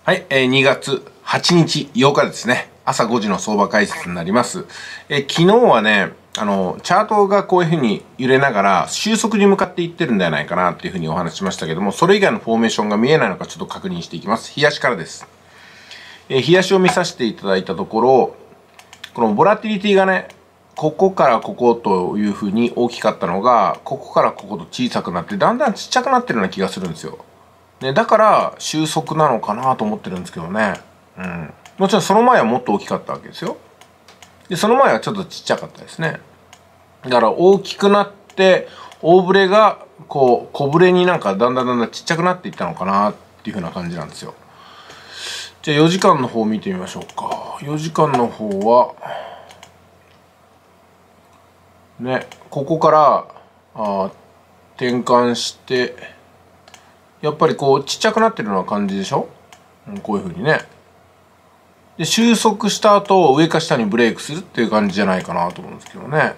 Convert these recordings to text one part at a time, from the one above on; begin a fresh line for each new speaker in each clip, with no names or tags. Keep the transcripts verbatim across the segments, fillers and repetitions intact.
はい、えー、にがつはちにち、ようかですね。朝ごじの相場解説になります。えー、昨日はね、あの、チャートがこういう風に揺れながら収束に向かっていってるんではないかなっていう風にお話ししましたけども、それ以外のフォーメーションが見えないのかちょっと確認していきます。日足からです。えー、日足を見させていただいたところ、このボラティリティがね、ここからここという風に大きかったのが、ここからここと小さくなって、だんだんちっちゃくなってるような気がするんですよ。ね、だから収束なのかなと思ってるんですけどね。うん。もちろんその前はもっと大きかったわけですよ。で、その前はちょっとちっちゃかったですね。だから大きくなって、大ブレが、こう、小ブレになんかだんだんだんだんちっちゃくなっていったのかなっていう風な感じなんですよ。じゃあよじかんの方見てみましょうか。よじかんの方は、ね、ここから、あ転換して、やっぱりこうちっちゃくなってるような感じでしょ、うん、こういう風にね。で、収束した後、上か下にブレイクするっていう感じじゃないかなと思うんですけどね。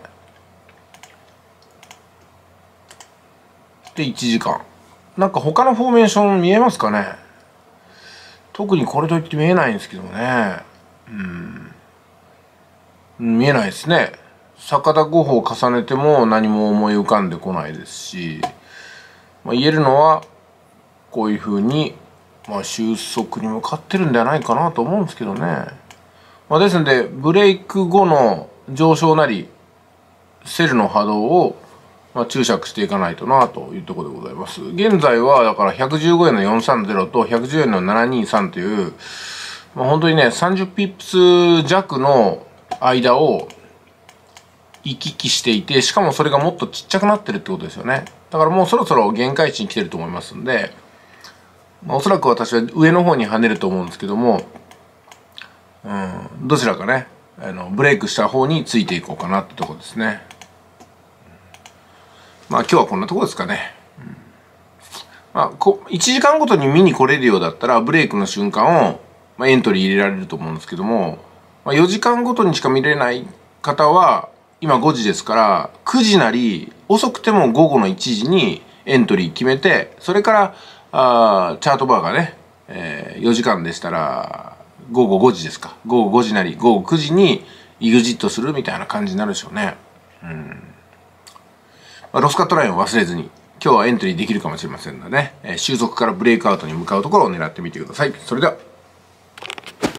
で、いちじかん。なんか他のフォーメーション見えますかね。特にこれといって見えないんですけどね。うん。見えないですね。逆田ご歩を重ねても何も思い浮かんでこないですし、まあ、言えるのは、こういう風に、まあ、収束に向かってるんではないかなと思うんですけどね。まあ、ですので、ブレイク後の上昇なり、セルの波動を、まあ、注釈していかないとなというところでございます。現在は、だからひゃくじゅうごえんのよんさんゼロとひゃくじゅうえんのななにさんという、まあ、本当にね、さんじゅうピップス弱の間を行き来していて、しかもそれがもっとちっちゃくなってるってことですよね。だからもうそろそろ限界値に来てると思いますんで、まあ、おそらく私は上の方に跳ねると思うんですけども、うん、どちらかね、あのブレイクした方についていこうかなってとこですね。まあ今日はこんなとこですかね。うん、まあ、こいちじかんごとに見に来れるようだったらブレイクの瞬間を、まあ、エントリー入れられると思うんですけども、まあ、よじかんごとにしか見れない方は今ごじですからくじなり遅くても午後のいちじにエントリー決めて、それからあチャートバーがね、えー、よじかんでしたらごごごじですか、ごごごじなりごごくじにイグジットするみたいな感じになるでしょうね。うん、まあ、ロスカットラインを忘れずに今日はエントリーできるかもしれませんので、ね、えー、収束からブレイクアウトに向かうところを狙ってみてください。それでは。